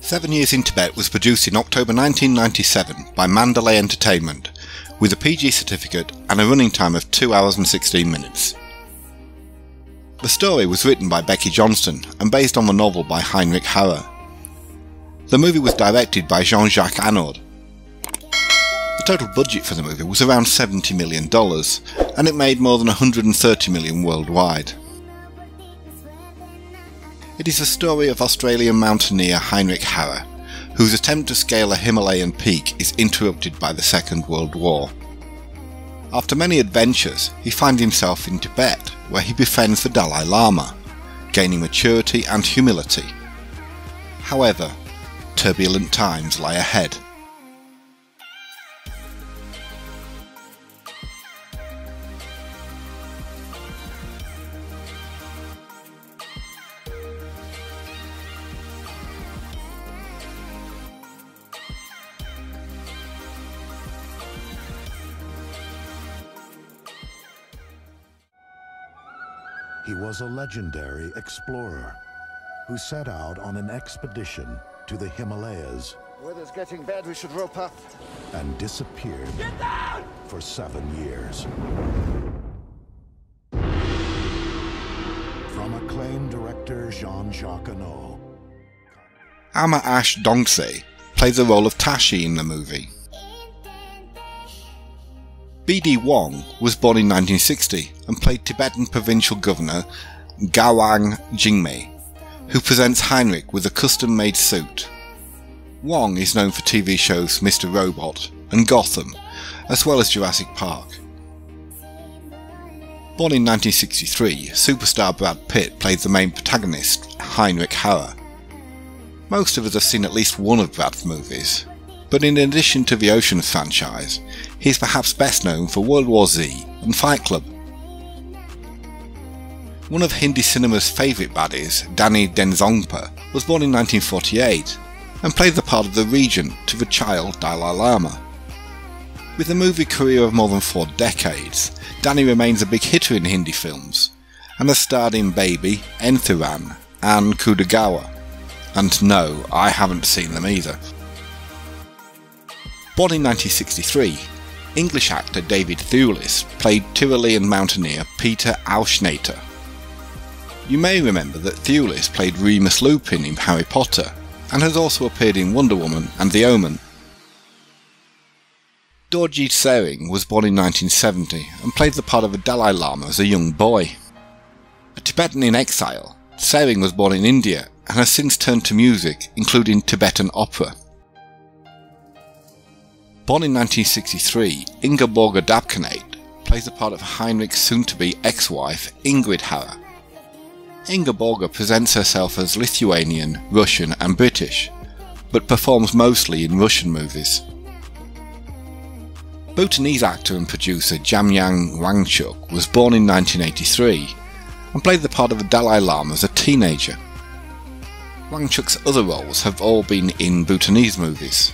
7 Years in Tibet was produced in October 1997 by Mandalay Entertainment, with a PG certificate and a running time of 2 hours and 16 minutes. The story was written by Becky Johnston and based on the novel by Heinrich Harrer. The movie was directed by Jean-Jacques Annaud. The total budget for the movie was around $70 million, and it made more than $130 million worldwide. It is the story of Australian mountaineer Heinrich Harrer, whose attempt to scale a Himalayan peak is interrupted by the Second World War. After many adventures, he finds himself in Tibet, where he befriends the Dalai Lama, gaining maturity and humility. However, turbulent times lie ahead. He was a legendary explorer who set out on an expedition to the Himalayas. Weather's getting bad, we should rope up. And disappeared for 7 years. From acclaimed director Jean-Jacques Annaud. Ama Ash Dongse plays the role of Tashi in the movie. B.D. Wong was born in 1960 and played Tibetan provincial governor Ngawang Jigme, who presents Heinrich with a custom-made suit. Wong is known for TV shows Mr. Robot and Gotham, as well as Jurassic Park. Born in 1963, superstar Brad Pitt played the main protagonist, Heinrich Harrer. Most of us have seen at least one of Brad's movies, but in addition to the Oceans franchise, he is perhaps best known for World War Z and Fight Club. One of Hindi cinema's favourite baddies, Danny Denzongpa, was born in 1948 and played the part of the regent to the child Dalai Lama. With a movie career of more than 4 decades, Danny remains a big hitter in Hindi films and has starred in Baby, Enthuran and Kudagawa. And no, I haven't seen them either. Born in 1963, English actor David Thewlis played Tyrolean mountaineer Peter Aufschnaiter. You may remember that Thewlis played Remus Lupin in Harry Potter and has also appeared in Wonder Woman and The Omen. Dorjeet Singh was born in 1970 and played the part of a Dalai Lama as a young boy. A Tibetan in exile, Singh was born in India and has since turned to music, including Tibetan opera. Born in 1963, Ingeborga Dabkanate plays the part of Heinrich's soon-to-be ex-wife Ingrid Harrer. Ingeborga presents herself as Lithuanian, Russian and British, but performs mostly in Russian movies. Bhutanese actor and producer Jamyang Wangchuck was born in 1983 and played the part of the Dalai Lama as a teenager. Wangchuck's other roles have all been in Bhutanese movies.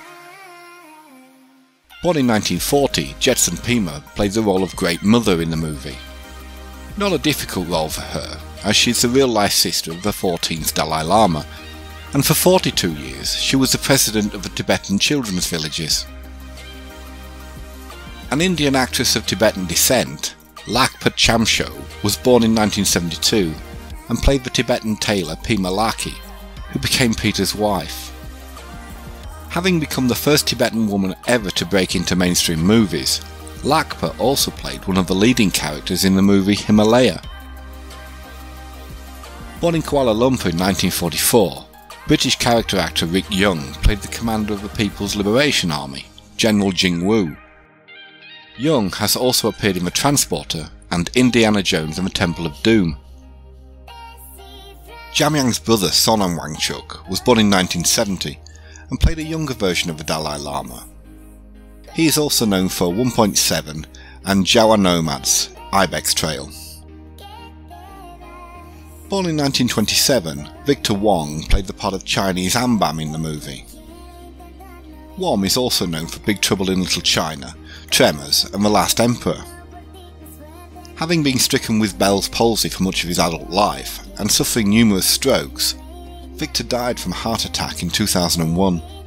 Born in 1940, Jetson Pema played the role of Great Mother in the movie. Not a difficult role for her, as she is the real-life sister of the 14th Dalai Lama, and for 42 years she was the president of the Tibetan children's villages. An Indian actress of Tibetan descent, Lhakpa Tsamchoe, was born in 1972 and played the Tibetan tailor Pema Lhaki, who became Peter's wife. Having become the first Tibetan woman ever to break into mainstream movies, Lhakpa also played one of the leading characters in the movie Himalaya. Born in Kuala Lumpur in 1944, British character actor Rick Young played the commander of the People's Liberation Army, General Jing Wu. Young has also appeared in The Transporter and Indiana Jones and the Temple of Doom. Jamyang's brother Sonam Wangchuck was born in 1970 and played a younger version of the Dalai Lama. He is also known for 1.7 and Jawa Nomad's Ibex Trail. Born in 1927, Victor Wong played the part of Chinese Ambam in the movie. Wong is also known for Big Trouble in Little China, Tremors and The Last Emperor. Having been stricken with Bell's palsy for much of his adult life and suffering numerous strokes, Victor died from a heart attack in 2001.